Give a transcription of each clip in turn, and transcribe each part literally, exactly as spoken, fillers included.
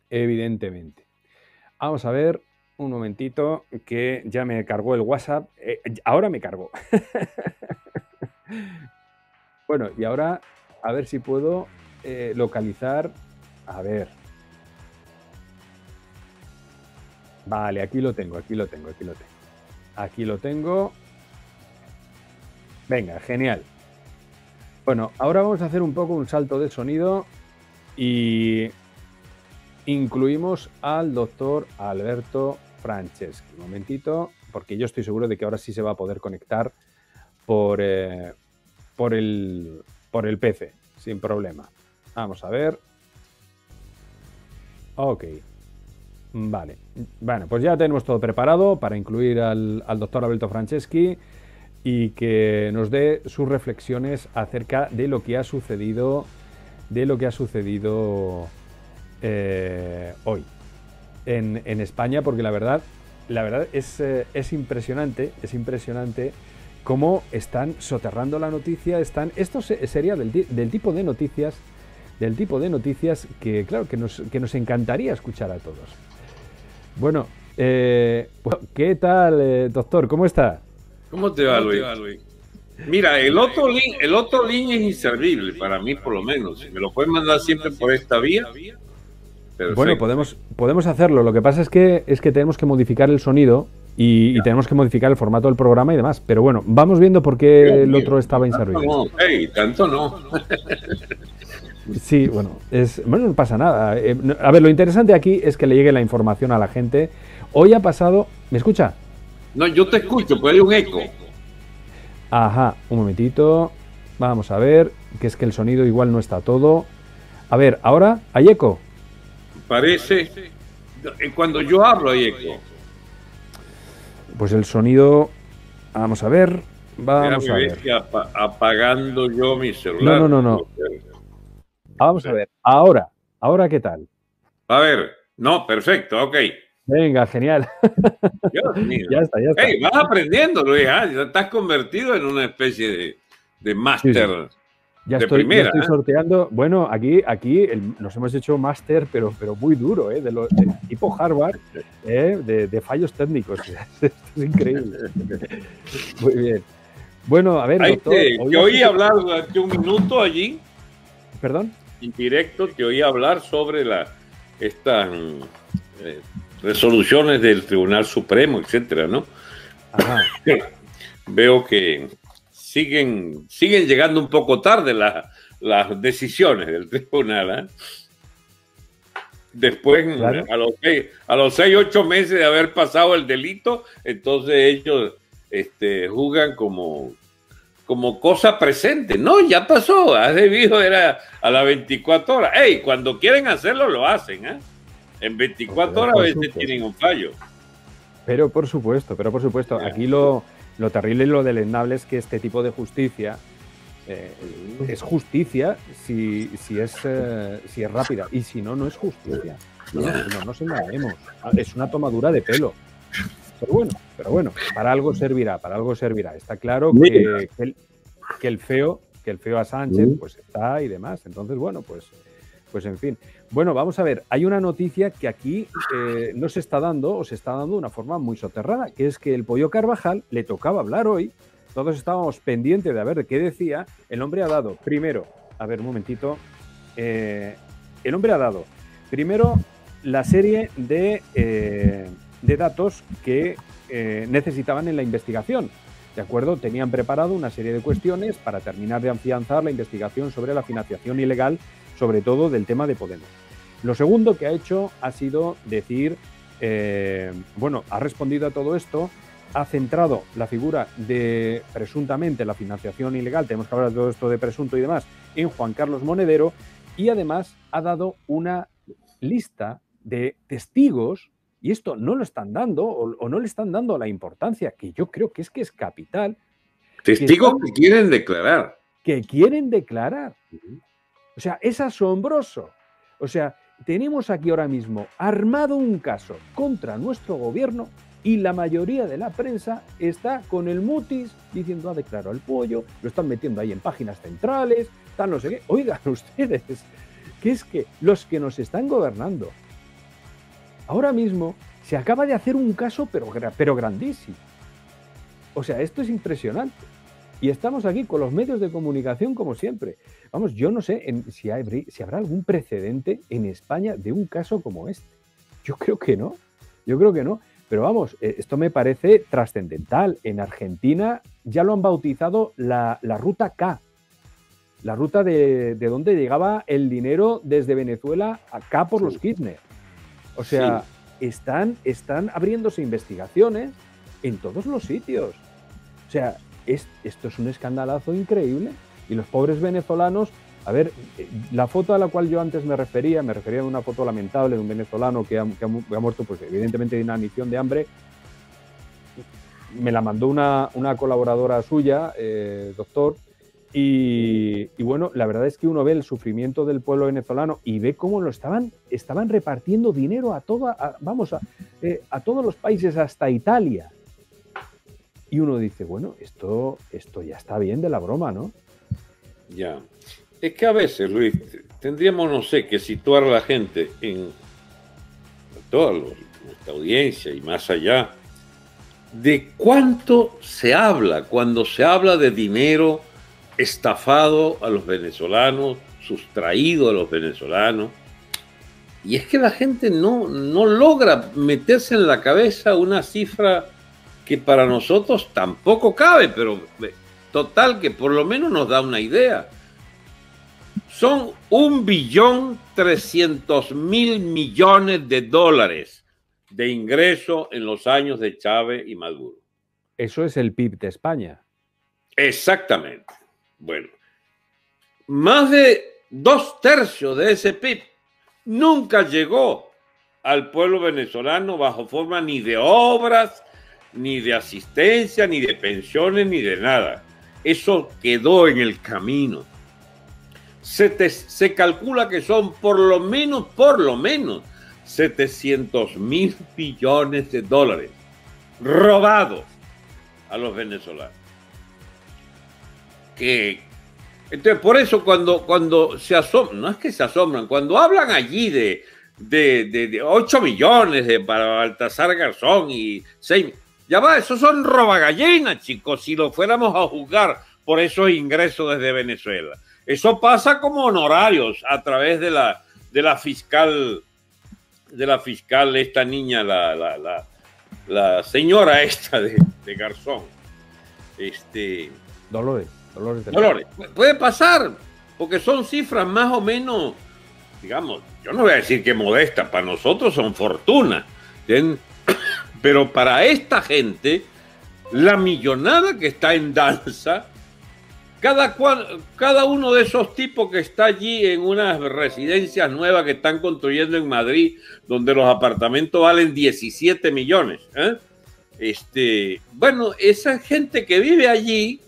evidentemente. Vamos a ver un momentito que ya me cargó el WhatsApp. Eh, ahora me cargó. Bueno, y ahora a ver si puedo eh, localizar. A ver. Vale, aquí lo tengo, aquí lo tengo, aquí lo tengo. Aquí lo tengo. Venga, genial. Bueno, ahora vamos a hacer un poco un salto de sonido y incluimos al doctor Alberto Franceschi. Un momentito, porque yo estoy seguro de que ahora sí se va a poder conectar por, eh, por, el, por el P C, sin problema. Vamos a ver. Ok. Vale. Bueno, pues ya tenemos todo preparado para incluir al, al doctor Alberto Franceschi y que nos dé sus reflexiones acerca de lo que ha sucedido, de lo que ha sucedido eh, hoy en, en España, porque la verdad, la verdad es, eh, es impresionante, es impresionante cómo están soterrando la noticia. Están, esto se, sería del, del tipo de noticias, del tipo de noticias que, claro, que nos, que nos encantaría escuchar a todos. Bueno, eh, ¿qué tal, eh, doctor? ¿Cómo está? ¿Cómo te va, Luis? Mira, el otro link, el otro link es inservible para mí, por lo menos. Si me lo pueden mandar siempre por esta vía. Perfecto. Bueno, podemos, podemos hacerlo. Lo que pasa es que, es que tenemos que modificar el sonido y, y tenemos que modificar el formato del programa y demás. Pero bueno, vamos viendo por qué Dios el mío, otro estaba inservible. No, hey, tanto no. Sí, bueno, es, bueno, no pasa nada. Eh, a ver, lo interesante aquí es que le llegue la información a la gente. Hoy ha pasado... ¿Me escucha? No, yo te escucho, pero hay un eco. Ajá, un momentito. Vamos a ver, que es que el sonido igual no está todo. A ver, ¿ahora hay eco? Parece... Cuando yo hablo hay eco. Pues el sonido... Vamos a ver. Vamos Mira, a ver. Que ap apagando yo mi celular. No, no, no, no. Vamos a ver. Ahora. ¿Ahora qué tal? A ver. No, perfecto, ok. Venga, genial. Dios mío. Ya está, ya está. Hey, vas aprendiendo, Luis. ¿eh? Ya estás convertido en una especie de, de máster sí, sí. ya de estoy, primera. Ya estoy ¿eh? sorteando. Bueno, aquí, aquí el, nos hemos hecho máster, pero, pero muy duro, ¿eh? de, lo, de tipo Harvard, ¿eh? de, de fallos técnicos. Esto es increíble. Muy bien. Bueno, a ver, Ahí doctor. Te, te oí hablar durante un minuto allí. ¿Perdón? En directo te oí hablar sobre la, estas eh, resoluciones del Tribunal Supremo, etcétera, ¿no? Ajá. Veo que siguen, siguen llegando un poco tarde la, las decisiones del tribunal. ¿eh? Después, claro. a, los seis, a los seis, ocho meses de haber pasado el delito, entonces ellos este, juzgan como, como cosa presente. No, ya pasó, has debido era a las veinticuatro horas. ¡Ey! Cuando quieren hacerlo, lo hacen, ¿eh? En veinticuatro horas a veces tienen un fallo. Pero por supuesto, pero por supuesto. Aquí lo, lo terrible y lo deleznable es que este tipo de justicia eh, es justicia si, si, es, eh, si es rápida. Y si no, no es justicia. No, no nos engañemos. Es una tomadura de pelo. Pero bueno, pero bueno, para algo servirá, para algo servirá. Está claro que, que, el, que el feo, que el feo a Sánchez, pues está y demás. Entonces, bueno, pues... Pues en fin. Bueno, vamos a ver. Hay una noticia que aquí eh, no se está dando, o se está dando de una forma muy soterrada, que es que el Pollo Carvajal le tocaba hablar hoy. Todos estábamos pendientes de a ver qué decía. El hombre ha dado, primero, a ver, un momentito. Eh, el hombre ha dado, primero, la serie de, eh, de datos que eh, necesitaban en la investigación. ¿De acuerdo? Tenían preparado una serie de cuestiones para terminar de afianzar la investigación sobre la financiación ilegal, sobre todo del tema de Podemos. Lo segundo que ha hecho ha sido decir, eh, bueno, ha respondido a todo esto, ha centrado la figura de presuntamente la financiación ilegal, tenemos que hablar de todo esto de presunto y demás, en Juan Carlos Monedero, y además ha dado una lista de testigos, y esto no lo están dando, o, o no le están dando la importancia que yo creo que es que es capital. Testigos que, están, que quieren declarar. Que quieren declarar. O sea, es asombroso. O sea, tenemos aquí ahora mismo armado un caso contra nuestro gobierno y la mayoría de la prensa está con el mutis diciendo ha declarado el pollo, lo están metiendo ahí en páginas centrales, tal no sé qué. Oigan ustedes, que es que los que nos están gobernando Ahora mismo se acaba de hacer un caso, pero, pero grandísimo. O sea, esto es impresionante. Y estamos aquí con los medios de comunicación como siempre. Vamos, yo no sé en, si, hay, si habrá algún precedente en España de un caso como este. Yo creo que no. Yo creo que no. Pero vamos, esto me parece trascendental. En Argentina ya lo han bautizado la, la ruta K. La ruta de, de donde llegaba el dinero desde Venezuela acá por sí. los Kirchner. O sea, sí. están, están abriéndose investigaciones en todos los sitios. O sea, es, esto es un escandalazo increíble. Y los pobres venezolanos, a ver, la foto a la cual yo antes me refería, me refería a una foto lamentable de un venezolano que ha, que ha, que ha muerto, pues evidentemente de inanición de hambre. Me la mandó una, una colaboradora suya, eh, doctor, y, y bueno, la verdad es que uno ve el sufrimiento del pueblo venezolano y ve cómo lo estaban, estaban repartiendo dinero a toda, a, vamos, a, eh, a todos los países, hasta Italia. Y uno dice, bueno, esto, esto ya está bien de la broma, ¿no? Ya. Es que a veces, Luis, tendríamos, no sé, que situar a la gente en toda nuestra audiencia y más allá, de cuánto se habla cuando se habla de dinero estafado a los venezolanos, sustraído a los venezolanos. Y es que la gente no, no logra meterse en la cabeza una cifra que para nosotros tampoco cabe, pero total que por lo menos nos da una idea. Son un billón trescientos mil millones de dólares de ingreso en los años de Chávez y Maduro. Eso es el P I B de España. Exactamente. Bueno, más de dos tercios de ese P I B nunca llegó al pueblo venezolano bajo forma ni de obras, ni de asistencia, ni de pensiones, ni de nada. Eso quedó en el camino. Se, te, se calcula que son por lo menos, por lo menos, setecientos mil billones de dólares robados a los venezolanos. Que, entonces, por eso cuando, cuando se asombran, no es que se asombran, cuando hablan allí de, de, de, de ocho millones de, para Baltasar Garzón y seis, ya va, esos son robagallinas, chicos, si lo fuéramos a juzgar por esos ingresos desde Venezuela. Eso pasa como honorarios a través de la, de la fiscal, de la fiscal, esta niña, la, la, la, la señora esta de, de Garzón. Este, Dolores. Dolores, de Dolores. Puede pasar, porque son cifras más o menos, digamos, yo no voy a decir que modestas, para nosotros son fortunas, ¿entiendes? Pero para esta gente, la millonada que está en danza, cada, cual, cada uno de esos tipos que está allí en unas residencias nuevas que están construyendo en Madrid, donde los apartamentos valen diecisiete millones, ¿eh? Este, bueno, esa gente que vive allí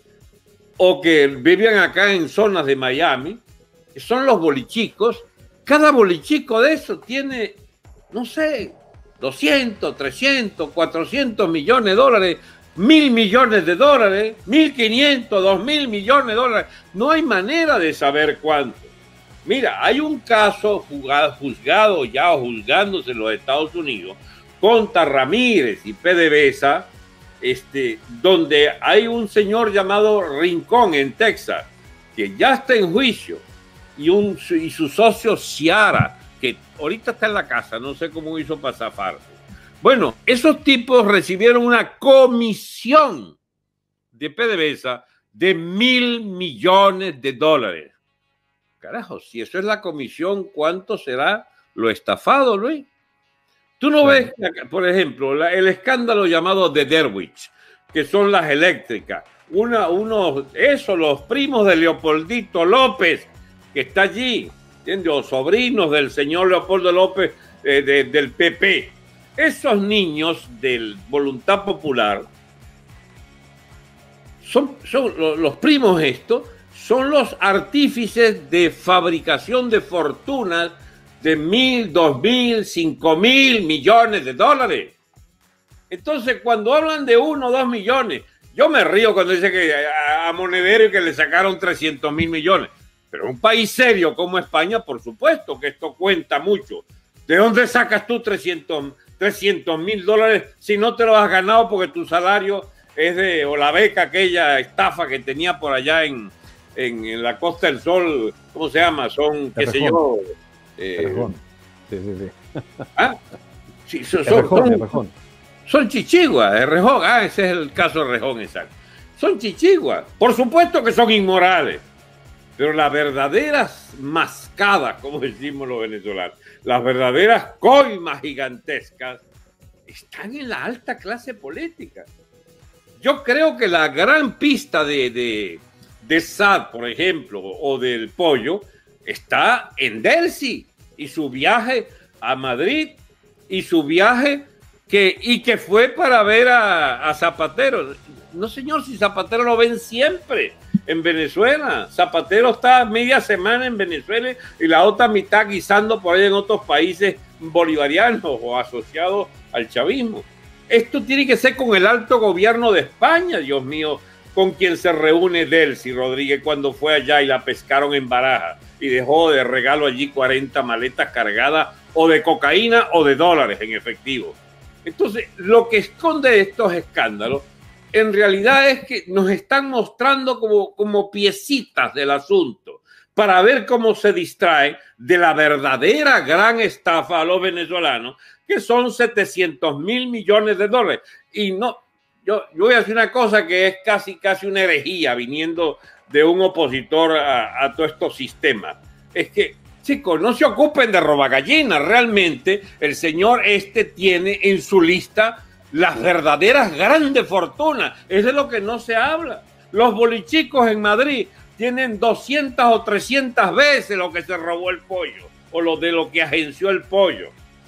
o que viven acá en zonas de Miami, son los bolichicos. Cada bolichico de eso tiene, no sé, doscientos, trescientos, cuatrocientos millones de dólares, mil millones de dólares, mil quinientos, dos mil millones de dólares. No hay manera de saber cuánto. Mira, hay un caso juzgado, juzgado ya o juzgándose en los Estados Unidos contra Ramírez y PDVSA, este, donde hay un señor llamado Rincón en Texas que ya está en juicio y, un, y su socio Ciara, que ahorita está en la casa, no sé cómo hizo para zafarse. Bueno, esos tipos recibieron una comisión de PDVSA de mil millones de dólares. Carajo, si eso es la comisión, ¿cuánto será lo estafado, Luis? Tú no ves, por ejemplo, la, el escándalo llamado de Derwich, que son las eléctricas. Una, unos, eso, los primos de Leopoldito López, que está allí, ¿entiendes? O sobrinos del señor Leopoldo López eh, de, del P P. Esos niños del Voluntad Popular, son, son los, los primos estos, son los artífices de fabricación de fortunas de mil, dos mil, cinco mil millones de dólares. Entonces, cuando hablan de uno o dos millones, yo me río cuando dice que a, a Monedero que le sacaron trescientos mil millones. Pero un país serio como España, por supuesto que esto cuenta mucho. ¿De dónde sacas tú trescientos mil dólares si no te lo has ganado porque tu salario es de, o la beca, aquella estafa que tenía por allá en, en, en la Costa del Sol, ¿cómo se llama? Son, qué sé yo. Eh, sí, sí, sí. ¿Ah? Sí, son, son, son, son chichiguas, de Rejón. Ah, ese es el caso de Rejón, exacto. Son chichiguas. Por supuesto que son inmorales. Pero las verdaderas mascadas, como decimos los venezolanos, las verdaderas coimas gigantescas, están en la alta clase política. Yo creo que la gran pista de, de, de Saad, por ejemplo, o del Pollo, está en Delcy y su viaje a Madrid y su viaje que, y que fue para ver a, a Zapatero. No, señor, si Zapatero lo ven siempre en Venezuela. Zapatero está media semana en Venezuela y la otra mitad guisando por ahí en otros países bolivarianos o asociados al chavismo. Esto tiene que ser con el alto gobierno de España, Dios mío, con quien se reúne Delcy Rodríguez cuando fue allá y la pescaron en Barajas y dejó de regalo allí cuarenta maletas cargadas o de cocaína o de dólares en efectivo. Entonces, lo que esconde estos escándalos en realidad es que nos están mostrando como, como piecitas del asunto para ver cómo se distraen de la verdadera gran estafa a los venezolanos, que son setecientos mil millones de dólares. Y no, yo, yo voy a decir una cosa que es casi, casi una herejía viniendo de un opositor a, a todos estos sistemas. Es que, chicos, no se ocupen de robagallinas. Realmente el señor este tiene en su lista las verdaderas grandes fortunas. Es de lo que no se habla. Los bolichicos en Madrid tienen doscientas o trescientas veces lo que se robó el Pollo o lo de lo que agenció el Pollo.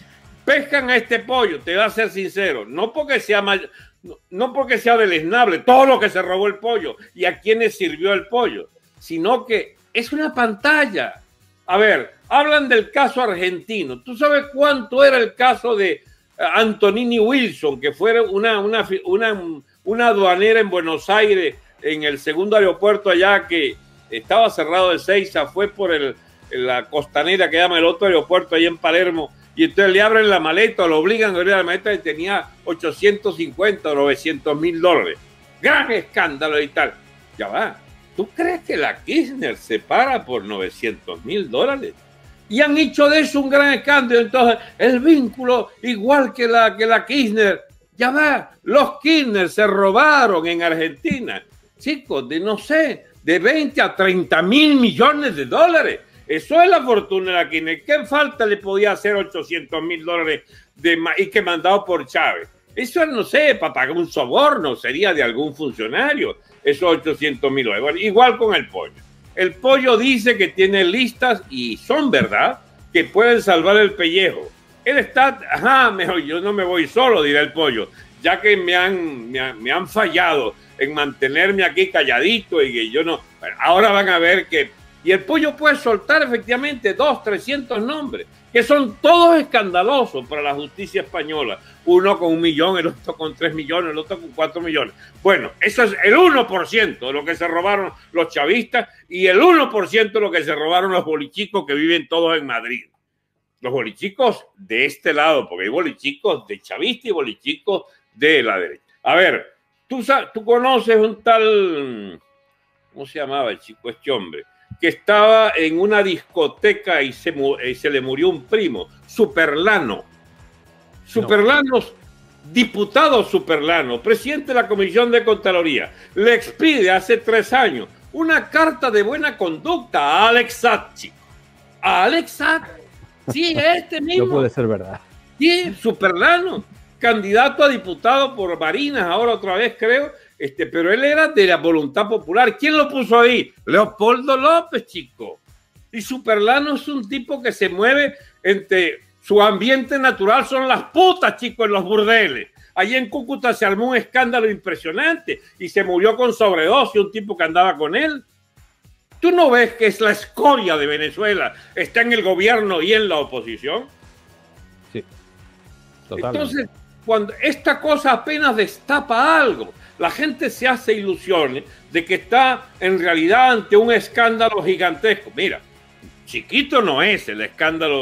Pescan a este Pollo, te voy a ser sincero, no porque sea mal, no, no porque sea deleznable todo lo que se robó el Pollo y a quienes sirvió el Pollo, sino que es una pantalla. A ver, hablan del caso argentino. ¿Tú sabes cuánto era el caso de Antonini Wilson, que fue una, una, una, una aduanera en Buenos Aires, en el segundo aeropuerto allá que estaba cerrado de Seiza, fue por el, la costanera que llama el otro aeropuerto allá en Palermo, y entonces le abren la maleta, lo obligan a abrir la maleta y tenía ochocientos cincuenta o novecientos mil dólares. Gran escándalo y tal. Ya va. ¿Tú crees que la Kirchner se para por novecientos mil dólares? Y han hecho de eso un gran escándalo. Entonces, el vínculo, igual que la, que la Kirchner, ya va, los Kirchner se robaron en Argentina, chicos, de no sé, de veinte a treinta mil millones de dólares. Eso es la fortuna de la Kirchner. ¿Qué falta le podía hacer ochocientos mil dólares de, y que mandado por Chávez? Eso, no sé, para pagar un soborno, sería de algún funcionario, esos ochocientos mil dólares. Bueno, igual con el Pollo. El Pollo dice que tiene listas, y son verdad, que pueden salvar el pellejo. Él está, ajá, mejor yo no me voy solo, dirá el Pollo, ya que me han, me han, me han fallado en mantenerme aquí calladito y que yo no... Ahora van a ver que... Y el Pollo puede soltar efectivamente dos, trescientos nombres, que son todos escandalosos para la justicia española. Uno con un millón, el otro con tres millones, el otro con cuatro millones. Bueno, eso es el uno por ciento de lo que se robaron los chavistas y el uno por ciento de lo que se robaron los bolichicos que viven todos en Madrid. Los bolichicos de este lado, porque hay bolichicos de chavista y bolichicos de la derecha. A ver, tú, tú conoces un tal... ¿Cómo se llamaba el chico, este hombre? Que estaba en una discoteca y se, y se le murió un primo, Superlano. Superlano, no. Diputado Superlano, presidente de la Comisión de Contraloría, le expide hace tres años una carta de buena conducta a Alex Saad, chico. A Alex Saad. Sí, este mismo. No puede ser verdad. Sí, Superlano, candidato a diputado por Barinas, ahora otra vez creo. Este, pero él era de la Voluntad Popular. ¿Quién lo puso ahí? Leopoldo López, chico. Y Superlano es un tipo que se mueve entre su ambiente natural, son las putas, chico, en los burdeles. Allí en Cúcuta se armó un escándalo impresionante y se murió con sobredosis un tipo que andaba con él. ¿Tú no ves que es la escoria de Venezuela? Está en el gobierno y en la oposición. Sí, totalmente. Entonces, cuando esta cosa apenas destapa algo, la gente se hace ilusiones de que está en realidad ante un escándalo gigantesco. Mira, chiquito no es el escándalo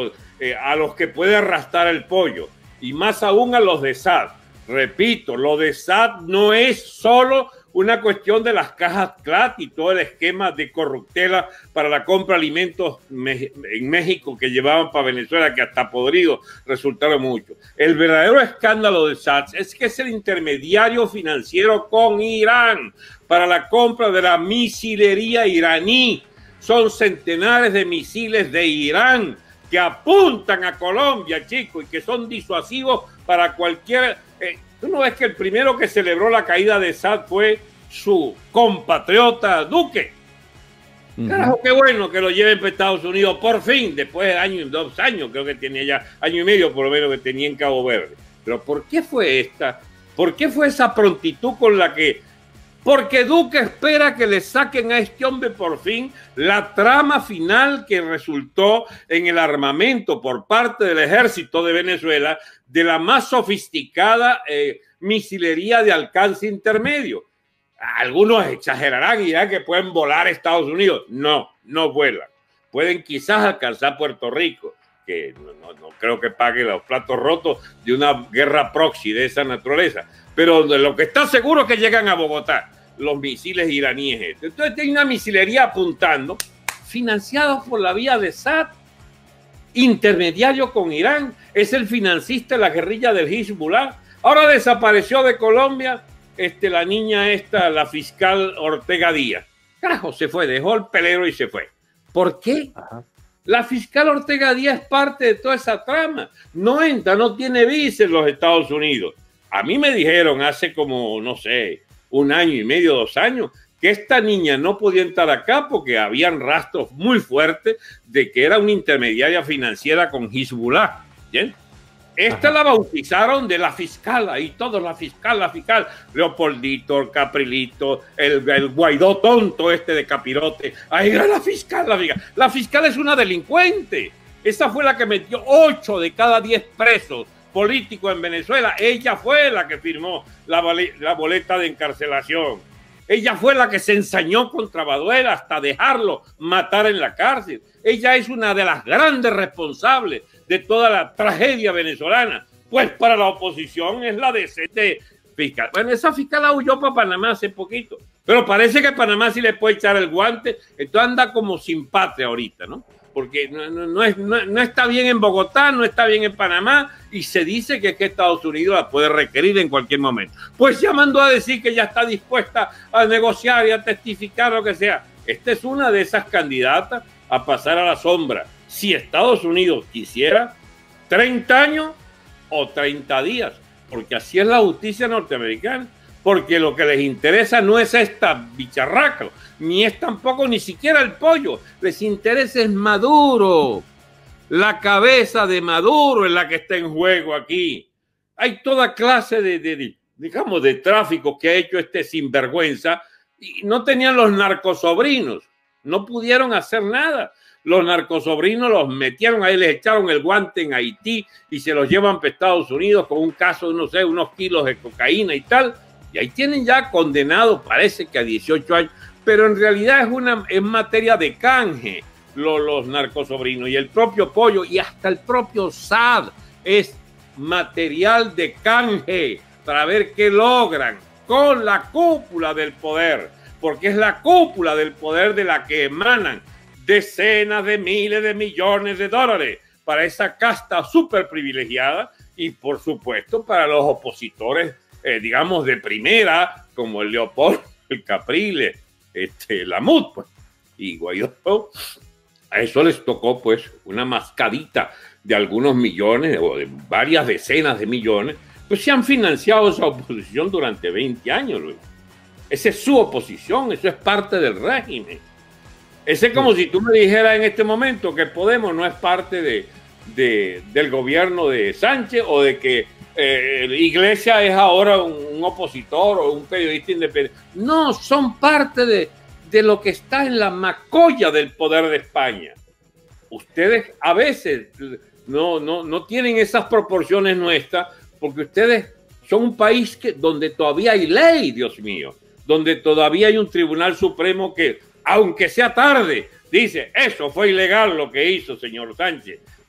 eh, a los que puede arrastrar el pollo, y más aún a los de S A D. Repito, lo de S A D no es solo una cuestión de las cajas C L A T y todo el esquema de corruptela para la compra de alimentos en México que llevaban para Venezuela, que hasta podridos resultaron mucho. El verdadero escándalo de S A D es que es el intermediario financiero con Irán para la compra de la misilería iraní. Son centenares de misiles de Irán que apuntan a Colombia, chicos, y que son disuasivos para cualquier... Eh, ¿Tú no ves que el primero que celebró la caída de S A D fue su compatriota Duque? Uh-huh. Carajo, qué bueno que lo lleven para Estados Unidos, por fin, después de años, dos años, creo que tenía ya, año y medio por lo menos que tenía en Cabo Verde. Pero ¿por qué fue esta? ¿Por qué fue esa prontitud con la que... Porque Duque espera que le saquen a este hombre por fin la trama final que resultó en el armamento por parte del ejército de Venezuela de la más sofisticada eh, misilería de alcance intermedio. Algunos exagerarán y dirán que pueden volar a Estados Unidos. No, no vuelan. Pueden quizás alcanzar Puerto Rico, que no, no, no creo que pague los platos rotos de una guerra proxy de esa naturaleza. Pero de lo que está seguro es que llegan a Bogotá los misiles iraníes. Entonces hay una misilería apuntando, financiados por la vía de S A D, intermediario con Irán, es el financista de la guerrilla del Hezbollah. Ahora desapareció de Colombia este, la niña esta, la fiscal Ortega Díaz. Carajo, se fue, dejó el pelero y se fue. ¿Por qué? Ajá. La fiscal Ortega Díaz es parte de toda esa trama. No entra, no tiene visa en los Estados Unidos. A mí me dijeron hace como, no sé, un año y medio, dos años, que esta niña no podía entrar acá porque habían rastros muy fuertes de que era una intermediaria financiera con Hezbollah. ¿Bien? Esta Ajá. la bautizaron de la fiscala y todo, la fiscal, la fiscal. Leopoldito, el Caprilito, el, el Guaidó tonto este de Capirote. Ahí era la fiscal, la fiscal. La fiscal es una delincuente. Esa fue la que metió ocho de cada diez presos político en Venezuela. Ella fue la que firmó la, la boleta de encarcelación. Ella fue la que se ensañó contra Baduela hasta dejarlo matar en la cárcel. Ella es una de las grandes responsables de toda la tragedia venezolana. Pues para la oposición es la de ese fiscal. Bueno, esa fiscal huyó para Panamá hace poquito, pero parece que Panamá sí le puede echar el guante. Entonces anda como sin patria ahorita, ¿no? Porque no, no, no, es, no, no está bien en Bogotá, no está bien en Panamá, y se dice que, que Estados Unidos la puede requerir en cualquier momento. Pues ya mandó a decir que ya está dispuesta a negociar y a testificar, lo que sea. Esta es una de esas candidatas a pasar a la sombra. Si Estados Unidos quisiera, treinta años o treinta días, porque así es la justicia norteamericana. Porque lo que les interesa no es esta bicharraca, ni es tampoco ni siquiera el pollo. Les interesa es Maduro. La cabeza de Maduro es la que está en juego aquí. Hay toda clase de, de, de digamos, de tráfico que ha hecho este sinvergüenza y no tenían los narcosobrinos. No pudieron hacer nada. Los narcosobrinos los metieron ahí, les echaron el guante en Haití y se los llevan para Estados Unidos con un caso de, no sé, unos kilos de cocaína y tal. Y ahí tienen ya condenados, parece que a dieciocho años, pero en realidad es una es materia de canje los, los narcosobrinos y el propio pollo y hasta el propio S A D es material de canje para ver qué logran con la cúpula del poder, porque es la cúpula del poder de la que emanan decenas de miles de millones de dólares para esa casta súper privilegiada y por supuesto para los opositores Eh, digamos, de primera, como el Leopoldo, el Capriles, este, la M U D, pues, y Guaidó. A eso les tocó, pues, una mascadita de algunos millones o de varias decenas de millones, pues se han financiado esa oposición durante veinte años, Luis. Esa es su oposición, eso es parte del régimen. Ese es como si tú me dijeras en este momento que Podemos no es parte de, de, del gobierno de Sánchez o de que Eh, Iglesias es ahora un, un opositor o un periodista independiente. No, son parte de, de lo que está en la macolla del poder de España. Ustedes a veces no, no, no tienen esas proporciones nuestras porque ustedes son un país que, donde todavía hay ley, Dios mío, donde todavía hay un tribunal supremo que, aunque sea tarde, dice, eso fue ilegal lo que hizo, señor Sánchez.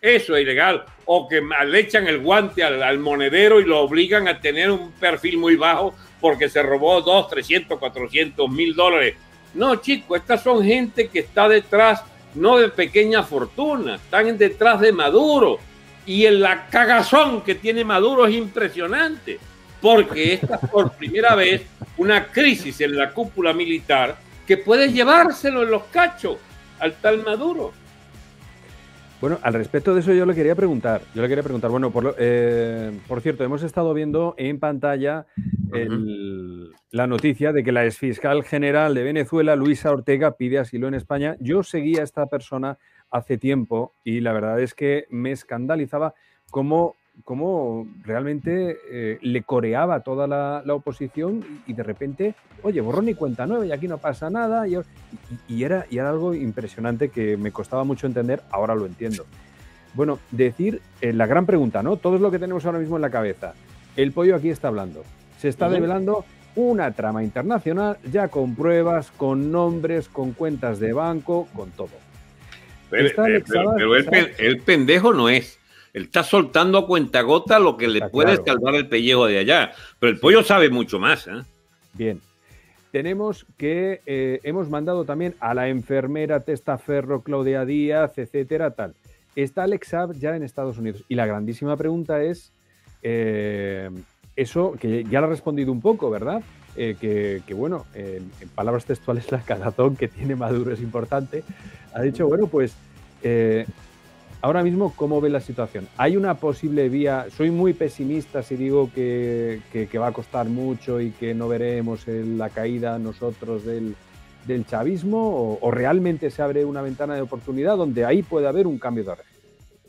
eso es ilegal. O que le echan el guante al, al monedero y lo obligan a tener un perfil muy bajo porque se robó dos, trescientos, cuatrocientos mil dólares. No, chicos, estas son gente que está detrás, no de pequeña fortuna, están detrás de Maduro. Y en la cagazón que tiene Maduro es impresionante, porque esta es por primera vez una crisis en la cúpula militar que puede llevárselo en los cachos al tal Maduro. Bueno, al respecto de eso yo le quería preguntar, yo le quería preguntar, bueno, por, lo, eh, por cierto, hemos estado viendo en pantalla el, uh-huh. la noticia de que la exfiscal general de Venezuela, Luisa Ortega, pide asilo en España. Yo seguía a esta persona hace tiempo y la verdad es que me escandalizaba cómo, cómo realmente eh, le coreaba toda la, la oposición y, y de repente, oye, borrón y cuenta nueva y aquí no pasa nada. Y, y, y, era, y era algo impresionante que me costaba mucho entender, ahora lo entiendo. Bueno, decir, eh, la gran pregunta, ¿no? Todo es lo que tenemos ahora mismo en la cabeza. El pollo aquí está hablando. Se está uh-huh. develando una trama internacional ya con pruebas, con nombres, con cuentas de banco, con todo. Pero, pero, pero, pero el, el pendejo no es. Él está soltando a cuentagota lo que le está puede claro. salvar el pellejo de allá. Pero el pollo sabe mucho más. ¿eh? Bien. Tenemos que eh, hemos mandado también a la enfermera Testaferro, Claudia Díaz, etcétera, tal. Está Alex Saab ya en Estados Unidos. Y la grandísima pregunta es, eh, eso, que ya lo ha respondido un poco, ¿verdad? Eh, que, que, bueno, eh, en palabras textuales, la cagazón que tiene Maduro es importante. Ha dicho, bueno, pues eh, ahora mismo, ¿cómo ve la situación? ¿Hay una posible vía? Soy muy pesimista si digo que, que, que va a costar mucho y que no veremos el, la caída nosotros del, del chavismo, o, o realmente se abre una ventana de oportunidad donde ahí puede haber un cambio de régimen.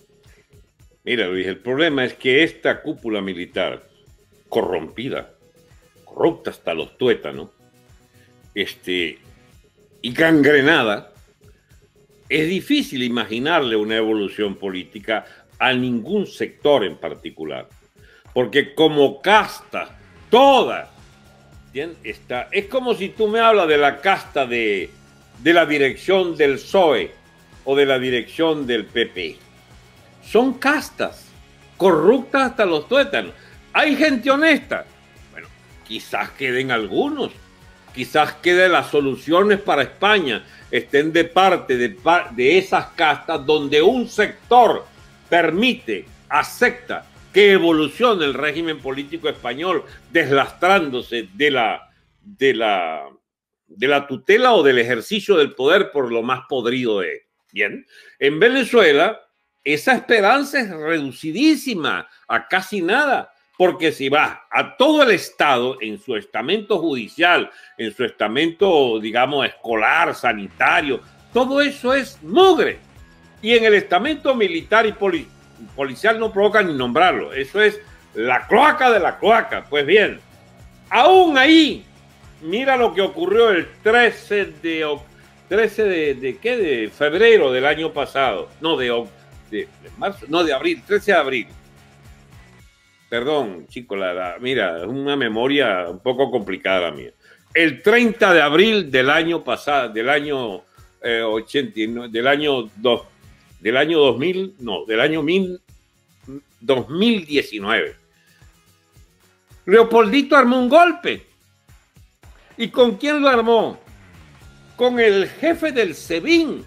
Mira, Luis, el problema es que esta cúpula militar corrompida, corrupta hasta los tuétanos, este, y gangrenada, es difícil imaginarle una evolución política a ningún sector en particular, porque como casta, toda, está, es como si tú me hablas de la casta de, de la dirección del P S O E o de la dirección del P P. Son castas, corruptas hasta los tuétanos. ¿Hay gente honesta? Bueno, quizás queden algunos, quizás queden las soluciones para España, estén de parte de, de esas castas donde un sector permite, acepta que evolucione el régimen político español deslastrándose de la, de la, de la tutela o del ejercicio del poder por lo más podrido de él. Bien, en Venezuela esa esperanza es reducidísima a casi nada, porque si va a todo el Estado en su estamento judicial, en su estamento, digamos, escolar, sanitario, todo eso es mugre. Y en el estamento militar y poli policial no provoca ni nombrarlo. Eso es la cloaca de la cloaca. Pues bien, aún ahí, mira lo que ocurrió el trece de, trece de, de, ¿qué? de febrero del año pasado. No, de, de, de marzo, no, de abril, trece de abril. Perdón, chicos, la, la, mira, es una memoria un poco complicada la mía. El treinta de abril del año pasado, del año eh, ochenta, del año dos, del año dos mil, no, del año mil, dos mil diecinueve. Leopoldito armó un golpe. ¿Y con quién lo armó? Con el jefe del SEBIN.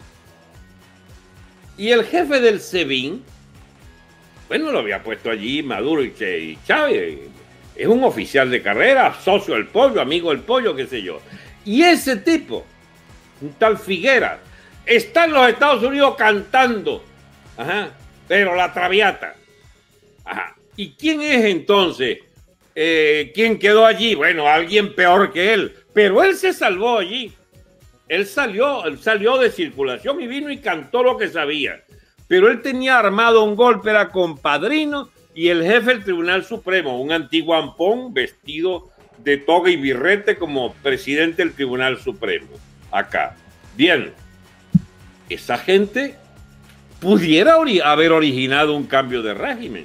Y el jefe del SEBIN, bueno, lo había puesto allí Maduro y, Che, y Chávez. Es un oficial de carrera, socio del pollo, amigo del pollo, qué sé yo. Y ese tipo, un tal Figueras, está en los Estados Unidos cantando. Ajá, pero la Traviata. Ajá. ¿Y quién es entonces? Eh, ¿Quién quedó allí? Bueno, alguien peor que él. Pero él se salvó allí. Él salió, él salió de circulación y vino y cantó lo que sabía. Pero él tenía armado un golpe, era compadrino, y el jefe del Tribunal Supremo, un antiguo ampón vestido de toga y birrete como presidente del Tribunal Supremo. Acá. Bien, esa gente pudiera ori- haber originado un cambio de régimen.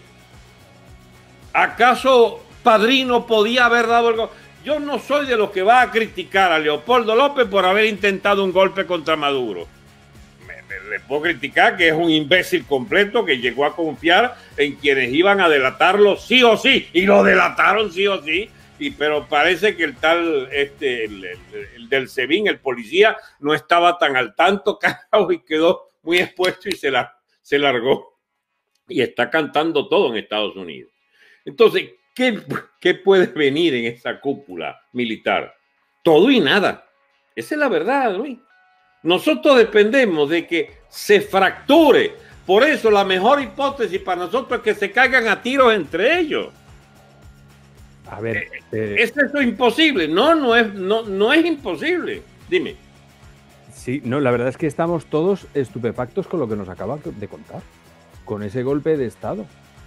¿Acaso Padrino podía haber dado el golpe? Yo no soy de los que va a criticar a Leopoldo López por haber intentado un golpe contra Maduro. le puedo criticar que es un imbécil completo que llegó a confiar en quienes iban a delatarlo sí o sí, y lo delataron sí o sí, y, pero parece que el tal, este, el, el, el del SEBIN, el policía, no estaba tan al tanto, carajo, y quedó muy expuesto y se, la, se largó. Y está cantando todo en Estados Unidos. Entonces, ¿qué, qué puede venir en esa cúpula militar? Todo y nada. Esa es la verdad, Luis. Nosotros dependemos de que se fracture. Por eso la mejor hipótesis para nosotros es que se caigan a tiros entre ellos. A ver, eh, eh, ¿es eso imposible? No, no es, no, no es imposible. Dime. Sí, no, la verdad es que estamos todos estupefactos con lo que nos acaba de contar, con ese golpe de Estado.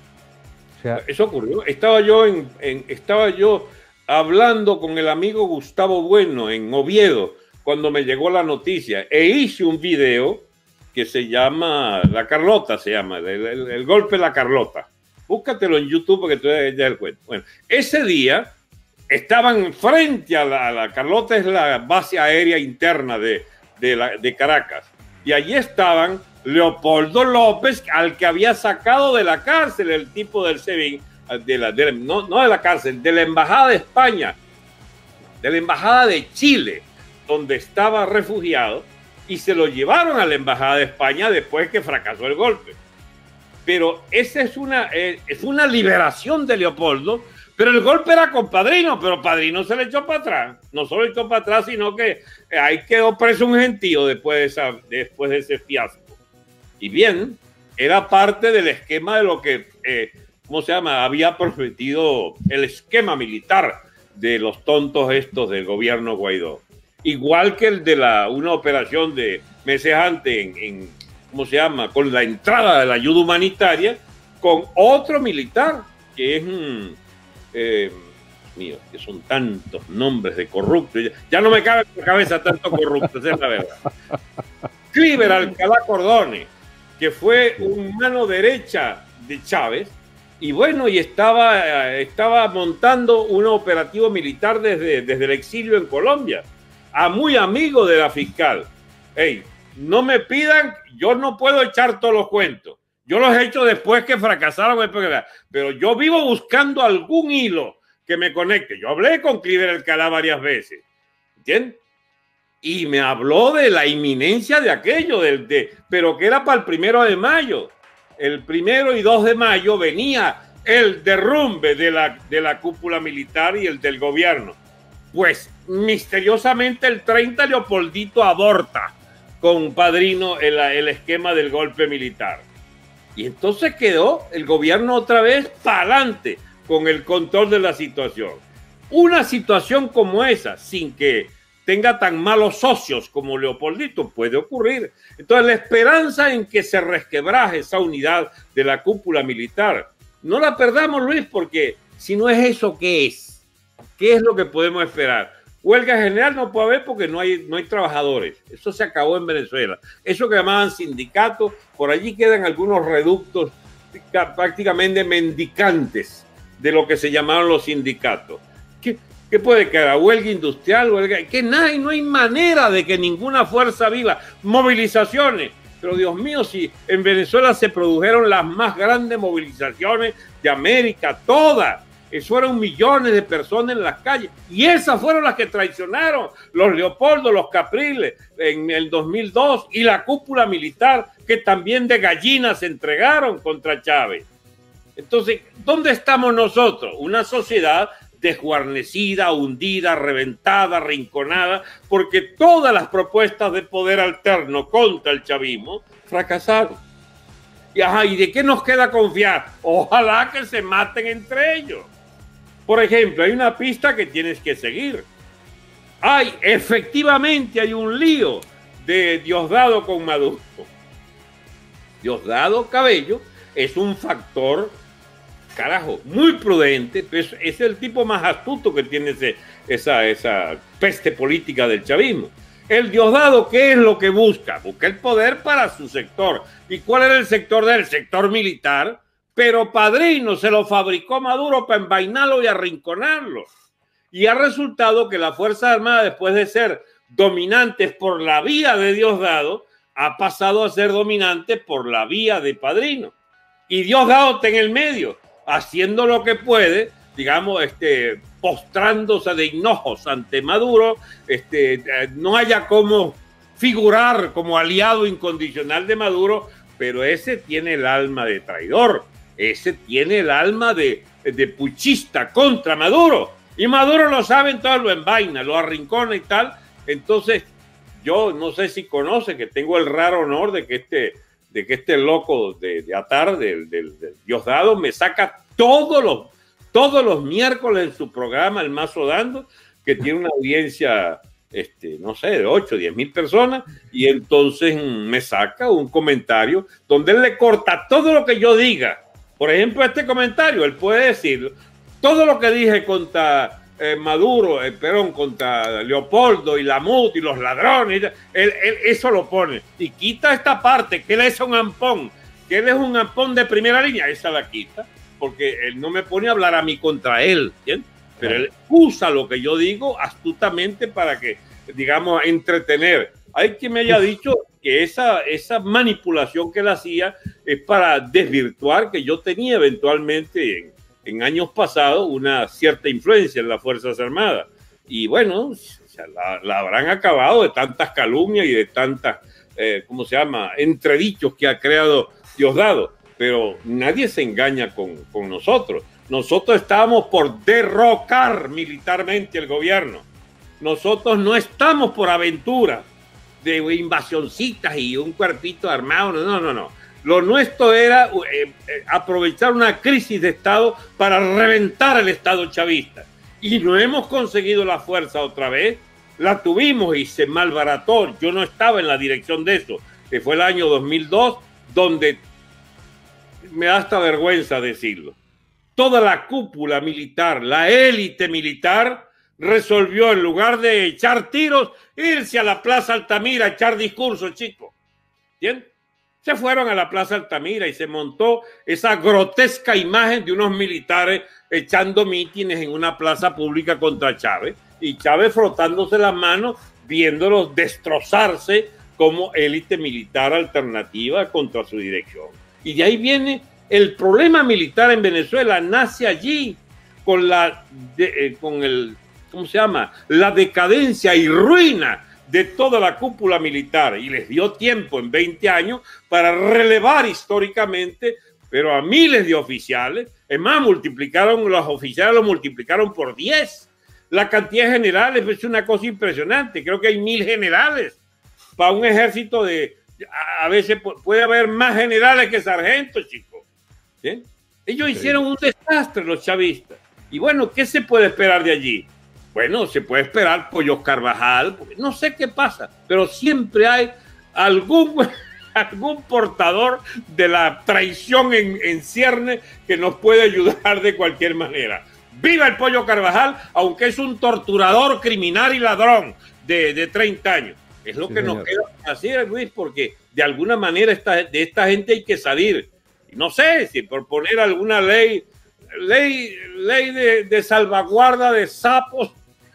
O sea, eso ocurrió. Estaba yo en, en estaba yo hablando con el amigo Gustavo Bueno en Oviedo cuando me llegó la noticia e hice un video que se llama La Carlota, se llama, el, el, el golpe de la Carlota. Búscatelo en YouTube porque tú ya el cuento. Bueno, ese día estaban frente a la, a la Carlota, es la base aérea interna de, de, la, de Caracas, y allí estaban Leopoldo López, al que había sacado de la cárcel el tipo del SEBIN, de la, de, no, no de la cárcel, de la Embajada de España, de la Embajada de Chile, donde estaba refugiado, y se lo llevaron a la Embajada de España después que fracasó el golpe. Pero esa es una, eh, es una liberación de Leopoldo, pero el golpe era con Padrino, pero Padrino se le echó para atrás. No solo le echó para atrás, sino que ahí quedó preso un gentío después de, esa, después de ese fiasco. Y bien, era parte del esquema de lo que, eh, ¿cómo se llama? Había prometido el esquema militar de los tontos estos del gobierno Guaidó. Igual que el de la, una operación de meses antes en, en, ¿cómo se llama? Con la entrada de la ayuda humanitaria, con otro militar, que es, mm, eh, mío, que son tantos nombres de corruptos. Ya, ya no me cabe en la cabeza tanto corruptos, esa es la verdad. Cliver Alcalá Cordone, que fue un mano derecha de Chávez, y bueno, y estaba, estaba montando un operativo militar desde, desde el exilio en Colombia, a muy amigo de la fiscal. Hey, no me pidan, yo no puedo echar todos los cuentos. Yo los he hecho después que fracasaron, pero yo vivo buscando algún hilo que me conecte. Yo hablé con Cliver Alcalá varias veces, ¿entiendes? Y me habló de la inminencia de aquello, del, de, pero que era para el primero de mayo. El primero y dos de mayo venía el derrumbe de la, de la cúpula militar y el del gobierno. Pues misteriosamente el treinta Leopoldito aborta con Padrino el, el esquema del golpe militar. Y entonces quedó el gobierno otra vez para adelante con el control de la situación. Una situación como esa, sin que tenga tan malos socios como Leopoldito, puede ocurrir. Entonces la esperanza en que se resquebraje esa unidad de la cúpula militar, no la perdamos, Luis, porque si no es eso, ¿qué es? ¿Qué es lo que podemos esperar? Huelga general no puede haber porque no hay, no hay trabajadores. Eso se acabó en Venezuela. Eso que llamaban sindicatos, por allí quedan algunos reductos prácticamente mendicantes de lo que se llamaron los sindicatos. ¿Qué, qué puede quedar? ¿Huelga industrial? ¿Huelga? Que nada, no hay manera de que ninguna fuerza viva. Movilizaciones. Pero Dios mío, si en Venezuela se produjeron las más grandes movilizaciones de América, todas. Eso eran millones de personas en las calles. Y esas fueron las que traicionaron los Leopoldo, los Capriles en el dos mil dos y la cúpula militar que también de gallinas se entregaron contra Chávez. Entonces, ¿dónde estamos nosotros? Una sociedad desguarnecida, hundida, reventada, arrinconada, porque todas las propuestas de poder alterno contra el chavismo fracasaron. Y, ajá, ¿y de qué nos queda confiar? Ojalá que se maten entre ellos. Por ejemplo, hay una pista que tienes que seguir. Hay, efectivamente, hay un lío de Diosdado con Maduro. Diosdado Cabello es un factor, carajo, muy prudente, pues es el tipo más astuto que tiene ese, esa, esa peste política del chavismo. El Diosdado, ¿qué es lo que busca? Busca el poder para su sector. ¿Y cuál era el sector del sector militar? Pero Padrino se lo fabricó Maduro para envainarlo y arrinconarlo. Y ha resultado que las Fuerzas Armadas, después de ser dominantes por la vía de Diosdado, ha pasado a ser dominante por la vía de Padrino. Y Diosdado está en el medio, haciendo lo que puede, digamos, este, postrándose de hinojos ante Maduro, este, no haya como figurar como aliado incondicional de Maduro, pero ese tiene el alma de traidor, ese tiene el alma de, de puchista contra Maduro, y Maduro lo sabe, entonces lo envaina, lo arrincona y tal. Entonces yo no sé si conoce que tengo el raro honor de que este, de que este loco de, de Atar, del, del, del Diosdado, me saca todos los, todos los miércoles en su programa El Mazo Dando, que tiene una audiencia, este, no sé, de ocho, diez mil personas, y entonces me saca un comentario donde él le corta todo lo que yo diga. Por ejemplo, este comentario, él puede decir todo lo que dije contra eh, Maduro, eh, Perón, contra Leopoldo y Lamut y los ladrones, él, él eso lo pone y quita esta parte, que él es un ampón, que él es un ampón de primera línea, esa la quita, porque él no me pone a hablar a mí contra él, ¿entiendes? Pero él usa lo que yo digo astutamente para que, digamos, entretener. Hay quien me haya dicho que esa, esa manipulación que él hacía es para desvirtuar que yo tenía eventualmente en, en años pasados una cierta influencia en las Fuerzas Armadas. Y bueno, o sea, la, la habrán acabado de tantas calumnias y de tantas, eh, ¿cómo se llama?, entredichos que ha creado Diosdado. Pero nadie se engaña con, con nosotros. Nosotros estábamos por derrocar militarmente el gobierno. Nosotros no estamos por aventura de invasioncitas y un cuerpito armado. No, no, no. Lo nuestro era eh, eh, aprovechar una crisis de Estado para reventar el Estado chavista. Y no hemos conseguido la fuerza otra vez. La tuvimos y se malbarató. Yo no estaba en la dirección de eso, que fue el año dos mil dos, donde me da hasta vergüenza decirlo. Toda la cúpula militar, la élite militar, resolvió, en lugar de echar tiros, irse a la Plaza Altamira a echar discursos, chicos. ¿Entiendes? Se fueron a la Plaza Altamira y se montó esa grotesca imagen de unos militares echando mítines en una plaza pública contra Chávez, y Chávez frotándose las manos, viéndolos destrozarse como élite militar alternativa contra su dirección. Y de ahí viene el problema militar en Venezuela, nace allí con la, de, eh, con el, ¿cómo se llama?, la decadencia y ruina de toda la cúpula militar, y les dio tiempo en veinte años para relevar históricamente, pero a miles de oficiales. Es más, multiplicaron, los oficiales lo multiplicaron por diez. La cantidad de generales es una cosa impresionante. Creo que hay mil generales para un ejército de, a veces puede haber más generales que sargentos, chicos. ¿Sí? Ellos sí. hicieron un desastre, los chavistas. Y bueno, ¿qué se puede esperar de allí? Bueno, se puede esperar Pollos Carvajal, porque no sé qué pasa, pero siempre hay algún, algún portador de la traición en, en cierne que nos puede ayudar de cualquier manera. ¡Viva el Pollo Carvajal! Aunque es un torturador, criminal y ladrón de, de treinta años. Es lo sí, que señor. nos queda así, Luis, porque de alguna manera esta, de esta gente hay que salir. No sé si por poner alguna ley, ley, ley de, de salvaguarda de sapos,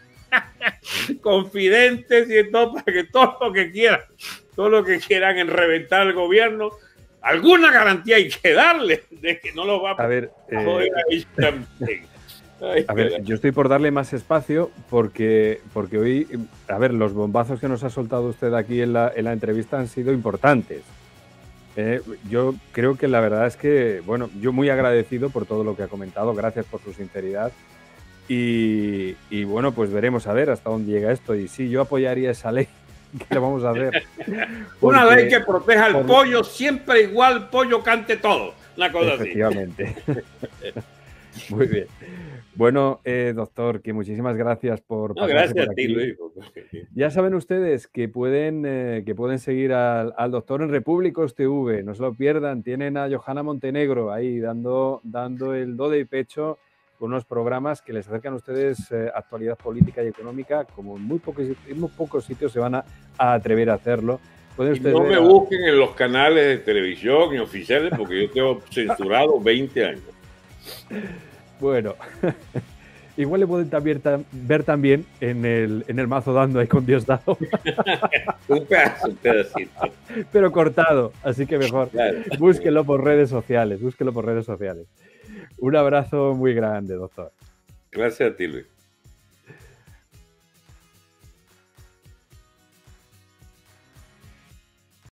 confidentes y todo, para que todo lo que quieran, todo lo que quieran en reventar el gobierno, alguna garantía hay que darle de que no lo va a, a ver. A joder eh, a ellos también. Ay, a ver, yo estoy por darle más espacio porque, porque hoy, a ver, los bombazos que nos ha soltado usted aquí en la, en la entrevista han sido importantes. Eh, yo creo que la verdad es que, bueno, yo muy agradecido por todo lo que ha comentado, gracias por su sinceridad y, y bueno, pues veremos a ver hasta dónde llega esto. Y sí, yo apoyaría esa ley. ¿Qué le vamos a hacer? Porque, una ley que proteja al por... pollo, siempre igual, pollo cante todo, una cosa efectivamente. así. Muy bien. Bueno, eh, doctor, que muchísimas gracias por no, gracias a ti, Luis. Ya saben ustedes que pueden, eh, que pueden seguir al, al doctor en Repúblicos T V, no se lo pierdan. Tienen a Johanna Montenegro ahí dando, dando el do de pecho con unos programas que les acercan a ustedes eh, actualidad política y económica, como en muy pocos, en muy pocos sitios se van a, a atrever a hacerlo. Pueden ustedes no me a... busquen en los canales de televisión ni oficiales porque yo tengo censurado veinte años. Bueno, igual le pueden también, tam, ver también en el, en el mazo dando ahí con Diosdado. Un pedazo, un pedacito. Pero cortado, así que mejor. Claro. Búsquelo por redes sociales, búsquelo por redes sociales. Un abrazo muy grande, doctor. Gracias a ti, Luis.